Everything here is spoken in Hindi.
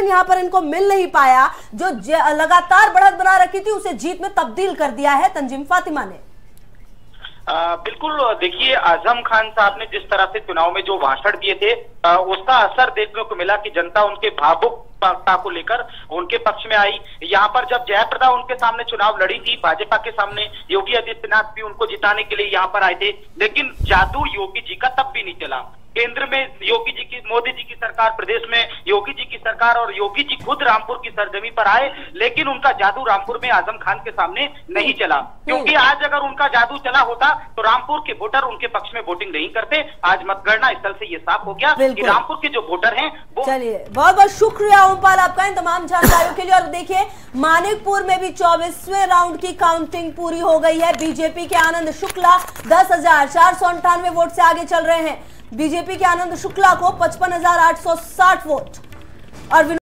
समर्थन यहाँ पर इनको मिल नहीं पाया, जो लगातार बढ़त बना रखी थी उसे जीत में तब्दील कर दिया है तंजीम फातिमा ने। बिल्कुल, देखिए आजम खान साहब ने जिस तरह से चुनाव में जो भाषण दिए थे उसका असर देखने को मिला कि जनता उनके भावुकता को लेकर उनके पक्ष में आई। यहाँ पर जब जयप्रदा उनके सामने चुनाव लड़ी थी भाजपा के सामने, योगी आदित्यनाथ भी उनको जिताने के लिए यहाँ पर आए थे, लेकिन जादू योगी जी का तब भी नहीं चला। केंद्र में योगी जी की, मोदी जी की सरकार, प्रदेश में योगी जी की सरकार और योगी जी खुद रामपुर की सरजमी पर आए, लेकिन उनका जादू रामपुर में आजम खान के सामने नहीं चला। क्योंकि आज अगर उनका जादू चला होता तो रामपुर के वोटर उनके पक्ष में वोटिंग नहीं करते। आज मतगणना स्थल से ये साफ हो गया कि रामपुर के जो वोटर हैं वो। चलिए, बहुत बहुत शुक्रिया ओमपाल आपका इन तमाम जानकारियों के लिए। और देखिए, मानिकपुर में भी 24वें राउंड की काउंटिंग पूरी हो गई है। बीजेपी के आनंद शुक्ला 10,498 वोट से आगे चल रहे हैं। बीजेपी के आनंद शुक्ला को 55,860 वोट और